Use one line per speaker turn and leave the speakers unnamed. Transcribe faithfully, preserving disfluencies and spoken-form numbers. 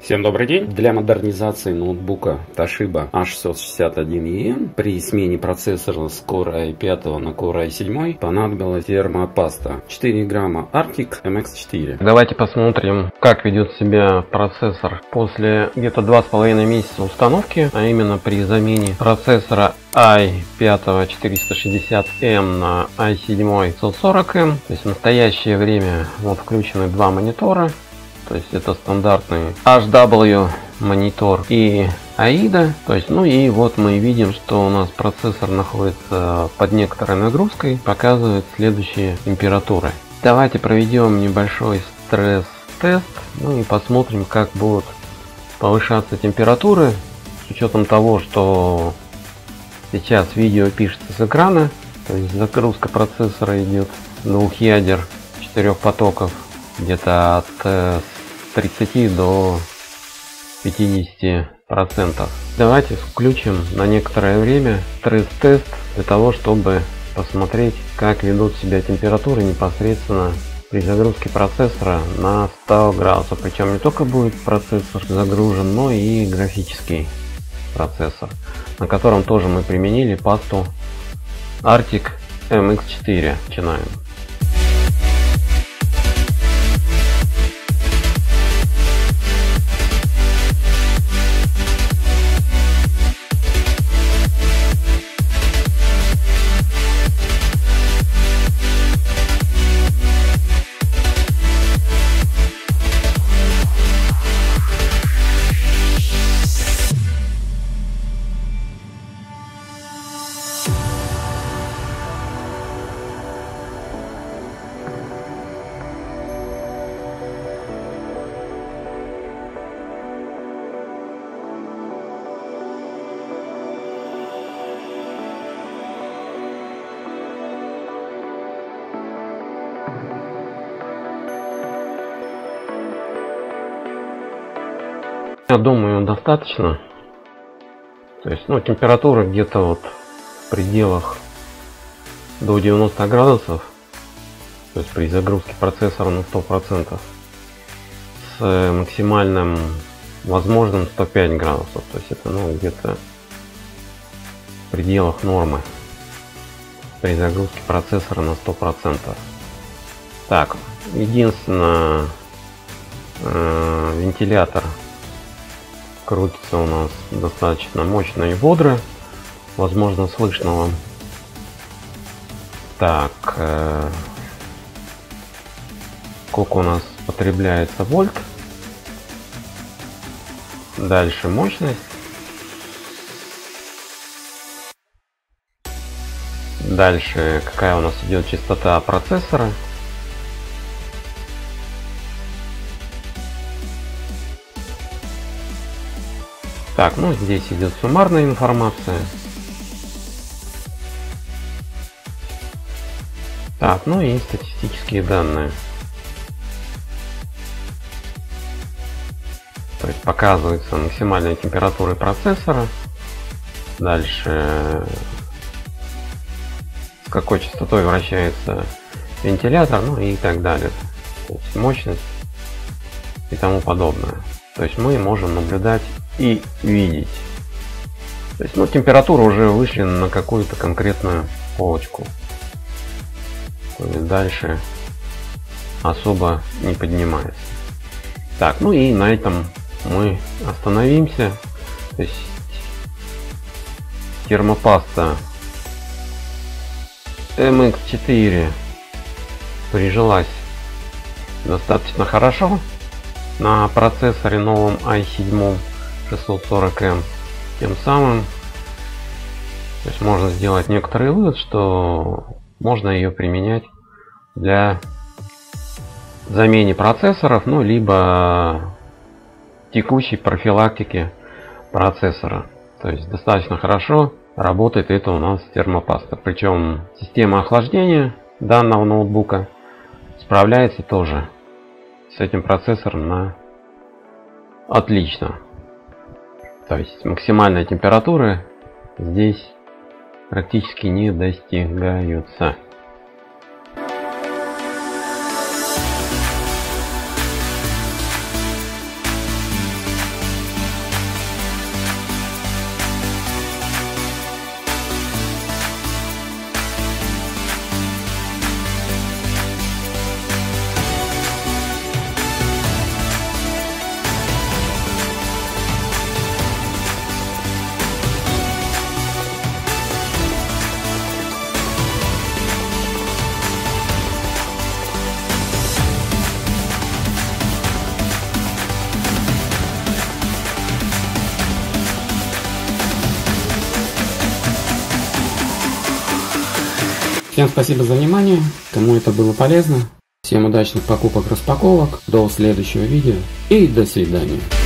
Всем добрый день. Для модернизации ноутбука Toshiba эйч шестьсот шестьдесят один и эм при смене процессора с Core ай пять на Core ай семь понадобилась термопаста четыре грамма Arctic эм икс четыре. Давайте посмотрим, как ведет себя процессор после где-то два с половиной месяца установки, а именно при замене процессора ай пять четыреста шестьдесят эм на ай семь пятьсот сорок эм. То есть в настоящее время вот включены два монитора. То есть это стандартный эйч дабл ю монитор и аида. То есть, ну и вот мы видим, что у нас процессор находится под некоторой нагрузкой, показывает следующие температуры. Давайте проведем небольшой стресс-тест, ну и посмотрим, как будут повышаться температуры, с учетом того, что сейчас видео пишется с экрана. То есть загрузка процессора идет двух ядер, четырех потоков, где-то от тридцати до пятидесяти процентов. Давайте включим на некоторое время стресс-тест для того, чтобы посмотреть, как ведут себя температуры непосредственно при загрузке процессора на сто градусов. Причем не только будет процессор загружен, но и графический процессор, на котором тоже мы применили пасту Arctic эм икс четыре. Начинаем. Я думаю, достаточно. То есть, ну, температура где-то вот в пределах до девяноста градусов. То есть при загрузке процессора на сто процентов. С максимальным возможным сто пять градусов. То есть это, ну, где-то в пределах нормы при загрузке процессора на сто процентов. Так, единственное, э, вентилятор крутится у нас достаточно мощно и бодро. Возможно, слышно вам. Так, э, сколько у нас потребляется вольт. Дальше мощность. Дальше какая у нас идет частота процессора. Так, ну здесь идет суммарная информация. Так, ну и статистические данные. То есть показывается максимальная температура процессора. Дальше с какой частотой вращается вентилятор, ну и так далее. То есть мощность и тому подобное. То есть мы можем наблюдать и видеть. То есть, ну, температура уже вышли на какую-то конкретную полочку. То есть дальше особо не поднимается. Так, ну и на этом мы остановимся. То есть термопаста эм икс четыре прижилась достаточно хорошо на процессоре новом ай семь шестьсот сорок эм. Тем самым, то есть можно сделать некоторый вывод, что можно ее применять для замены процессоров, ну либо текущей профилактики процессора. То есть достаточно хорошо работает это у нас термопаста. Причем система охлаждения данного ноутбука справляется тоже с этим процессором на отлично. То есть максимальная температура здесь практически не достигаются. Всем спасибо за внимание, кому это было полезно. Всем удачных покупок-распаковок, до следующего видео и до свидания.